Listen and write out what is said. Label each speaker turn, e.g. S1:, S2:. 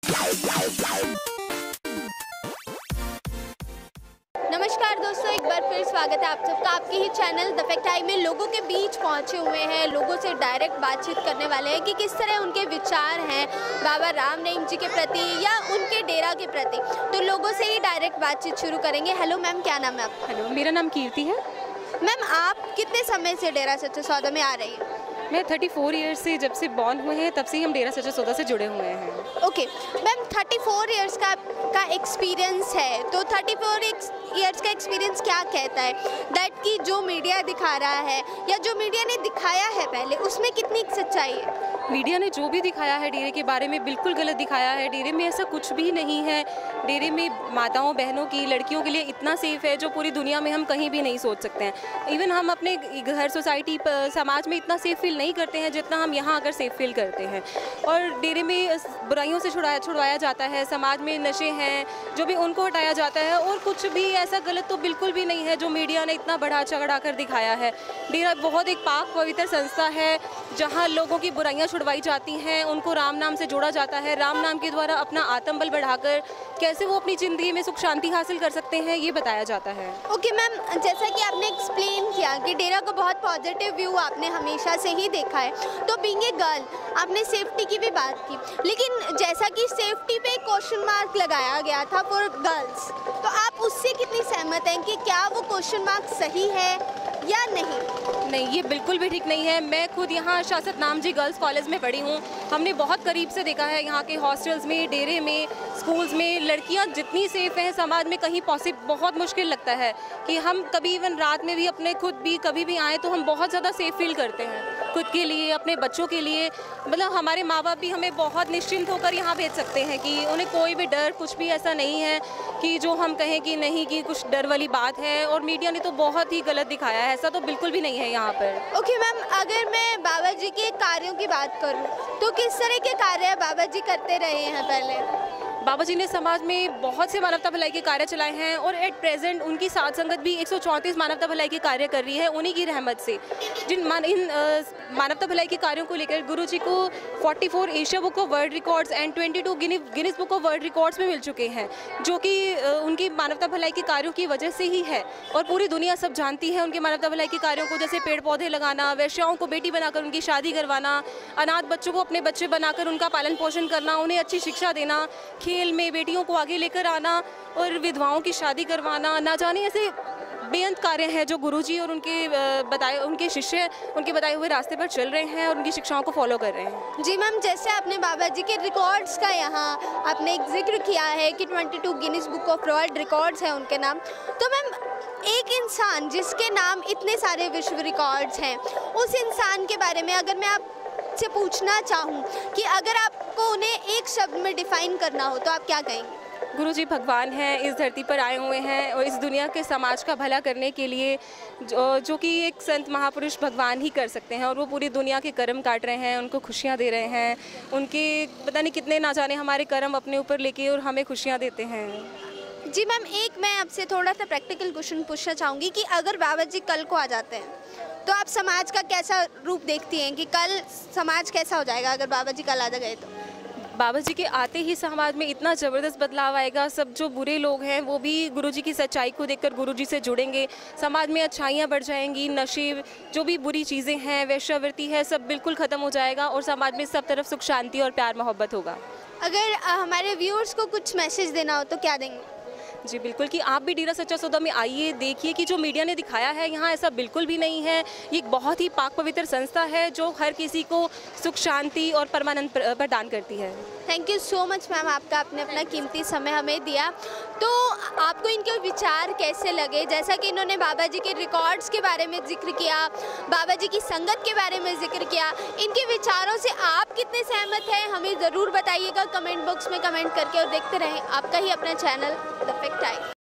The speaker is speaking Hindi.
S1: नमस्कार दोस्तों, एक बार फिर स्वागत है आप सबका आपके ही चैनल द फैक्ट में। लोगों के बीच पहुंचे हुए हैं, लोगों से डायरेक्ट बातचीत करने वाले हैं कि किस तरह उनके विचार हैं बाबा राम रहीम जी के प्रति या उनके डेरा के प्रति। तो लोगों से ही डायरेक्ट बातचीत शुरू करेंगे। हेलो मैम, क्या नाम है आपका?
S2: हेलो, मेरा नाम कीर्ति है।
S1: मैम, आप कितने समय से डेरा सच्चा सौदा में आ रही हैं?
S2: मैं 34 ईयर्स से, जब से बॉर्न हुए हैं तब से ही हम डेरा सच्चा सौदा से जुड़े हुए हैं।
S1: ओके मैम, 34 ईयर्स का एक्सपीरियंस है, तो 34 ईयर्स का एक्सपीरियंस क्या कहता है दैट कि जो मीडिया दिखा रहा है या जो मीडिया ने दिखाया है पहले, उसमें कितनी सच्चाई है?
S2: मीडिया ने जो भी दिखाया है डेरे के बारे में बिल्कुल गलत दिखाया है। डेरे में ऐसा कुछ भी नहीं है। डेरे में माताओं बहनों की, लड़कियों के लिए इतना सेफ़ है जो पूरी दुनिया में हम कहीं भी नहीं सोच सकते हैं। इवन हम अपने घर, सोसाइटी, समाज में इतना सेफ़ फील नहीं करते हैं जितना हम यहाँ आकर सेफ़ फील करते हैं। और डेरे में बुराइयों से छुड़वाया जाता है। समाज में नशे हैं जो भी, उनको हटाया जाता है। और कुछ भी ऐसा गलत तो बिल्कुल भी नहीं है जो मीडिया ने इतना बढ़ा चढ़ा कर दिखाया है। डेरा बहुत एक पाक पवित्र संस्था है जहाँ लोगों की बुराइयाँ छुड़वाई जाती हैं, उनको राम नाम से जोड़ा जाता है। राम नाम के द्वारा अपना आत्मबल बढ़ाकर कैसे वो अपनी ज़िंदगी में सुख शांति हासिल कर सकते हैं, ये बताया जाता है।
S1: ओके मैम, जैसा कि आपने एक्सप्लेन किया कि डेरा को बहुत पॉजिटिव व्यू आपने हमेशा से ही देखा है, तो बीइंग ए गर्ल आपने सेफ्टी की भी बात की, लेकिन जैसा कि सेफ्टी पे क्वेश्चन मार्क लगाया गया था फॉर गर्ल्स, तो आप उससे कितनी सहमत हैं कि क्या वो क्वेश्चन मार्क सही है या नहीं?
S2: ये बिल्कुल भी ठीक नहीं है। मैं खुद यहाँ शासत नाम जी गर्ल्स कॉलेज में पढ़ी हूँ। हमने बहुत करीब से देखा है यहाँ के हॉस्टल्स में, डेरे में, स्कूल्स में लड़कियाँ जितनी सेफ़ हैं समाज में कहीं बहुत मुश्किल लगता है कि हम कभी इवन रात में भी अपने खुद भी कभी भी आएँ तो हम बहुत ज़्यादा सेफ़ फील करते हैं खुद के लिए, अपने बच्चों के लिए। मतलब हमारे माँ बाप भी हमें बहुत निश्चिंत होकर यहाँ भेज सकते हैं कि उन्हें कोई भी डर, कुछ भी ऐसा नहीं है कि जो हम कहें कि नहीं, कि कुछ डर वाली बात है। और मीडिया ने तो बहुत ही गलत दिखाया है, ऐसा तो बिल्कुल भी नहीं है यहाँ पर।
S1: ओके मैम, अगर मैं बाबा जी के कार्यों की बात करूँ तो किस तरह के कार्य बाबा जी करते रहे हैं पहले?
S2: बाबा जी ने समाज में बहुत से मानवता भलाई के कार्य चलाए हैं और एट प्रेजेंट उनकी साथ संगत भी 134 मानवता भलाई के कार्य कर रही है उन्हीं की रहमत से। इन मानवता भलाई के कार्यों को लेकर गुरु जी को 44 Asia book of world records and 22 Guinness book of world records में मिल चुके हैं, जो कि उनकी मानवता भलाई के कार्यों की वजह से ही है। और पूरी दुनिया सब जानती है उनके मानवता भलाई के कार्यों को, जैसे पेड़ पौधे लगाना, वैश्याओं को बेटी बनाकर उनकी शादी करवाना, अनाथ बच्चों को अपने बच्चे बनाकर उनका पालन पोषण करना, उन्हें अच्छी शिक्षा देना, खेल में बेटियों को आगे लेकर आना और विधवाओं की शादी करवाना। ना जाने ऐसे बेअंत कार्य हैं जो गुरुजी और उनके शिष्य उनके बताए हुए रास्ते पर चल रहे हैं और उनकी शिक्षाओं को फॉलो कर रहे हैं।
S1: जी मैम, जैसे आपने बाबा जी के रिकॉर्ड्स का यहाँ आपने एक जिक्र किया है कि 22 Guinness book of world records है उनके नाम, तो मैम एक इंसान जिसके नाम इतने सारे विश्व रिकॉर्ड्स हैं, उस इंसान के बारे में अगर मैं आपसे पूछना चाहूँ कि अगर आपको उन्हें एक शब्द में डिफाइन करना हो तो आप क्या कहेंगे?
S2: गुरुजी भगवान हैं, इस धरती पर आए हुए हैं और इस दुनिया के समाज का भला करने के लिए, जो कि एक संत महापुरुष भगवान ही कर सकते हैं। और वो पूरी दुनिया के कर्म काट रहे हैं, उनको खुशियाँ दे रहे हैं। उनके पता नहीं कितने ना जाने हमारे कर्म अपने ऊपर लेके और हमें खुशियाँ देते हैं।
S1: जी मैम, एक मैं आपसे थोड़ा सा प्रैक्टिकल क्वेश्चन पूछना चाहूँगी कि अगर बाबा जी कल को आ जाते हैं तो आप समाज का कैसा रूप देखती हैं कि कल समाज कैसा हो जाएगा अगर बाबा जी कल आ गए तो?
S2: बाबा जी के आते ही समाज में इतना ज़बरदस्त बदलाव आएगा। सब जो बुरे लोग हैं वो भी गुरुजी की सच्चाई को देखकर गुरुजी से जुड़ेंगे, समाज में अच्छाइयाँ बढ़ जाएंगी, नशे, जो भी बुरी चीज़ें हैं, वेश्यावृत्ति है, सब बिल्कुल ख़त्म हो जाएगा और समाज में सब तरफ सुख शांति और प्यार मोहब्बत होगा।
S1: अगर हमारे व्यूअर्स को कुछ मैसेज देना हो तो क्या देंगे?
S2: जी बिल्कुल, कि आप भी डेरा सच्चा सौदा में आइए, देखिए कि जो मीडिया ने दिखाया है यहाँ ऐसा बिल्कुल भी नहीं है। ये एक बहुत ही पाक पवित्र संस्था है जो हर किसी को सुख शांति और परमानंद प्रदान करती है।
S1: Thank you so much ma'am, आपका आपने अपना कीमती समय हमें दिया। तो आपको इनके विचार कैसे लगे? जैसा कि इन्होंने बाबा जी के रिकॉर्ड्स के बारे में जिक्र किया, बाबा जी की संगत के बारे में जिक्र किया, इनके विचारों से आप कितने सहमत हैं हमें ज़रूर बताइएगा कमेंट बॉक्स में कमेंट करके। और देखते रहें आपका ही अपना चैनल द फैक्ट।